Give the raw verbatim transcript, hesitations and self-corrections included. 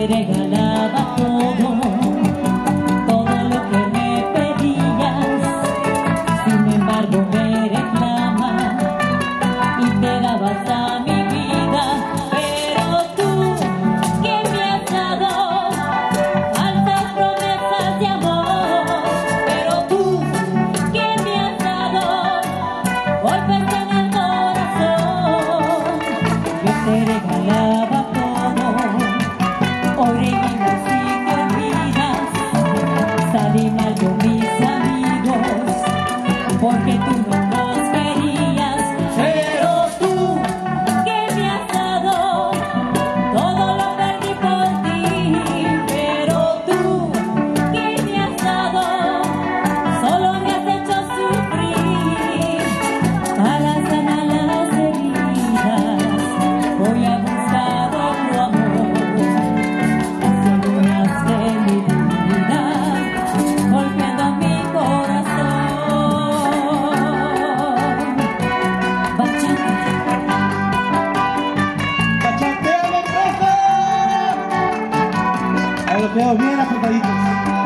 regalaba todo, todo lo que me pedías. Sin embargo me reclamas y te dabas a mi vida. Pero tú, que me has dado altas promesas de amor. Pero tú, que me has dado golpes en el corazón. Yo te regalaba todo, hoy revives y te olvidas. Salí mal con mis amigos porque tú no los querías. Pero tú, que me has dado todo lo perdí por ti. Pero tú, que me has dado solo me has hecho sufrir. Para sanar las heridas voy a buscar otro amor. Las heridas de mi vida golpeando mi corazón. Bachata. ¡Bachateame, Corazon! Ahí lo quedamos bien apretaditos.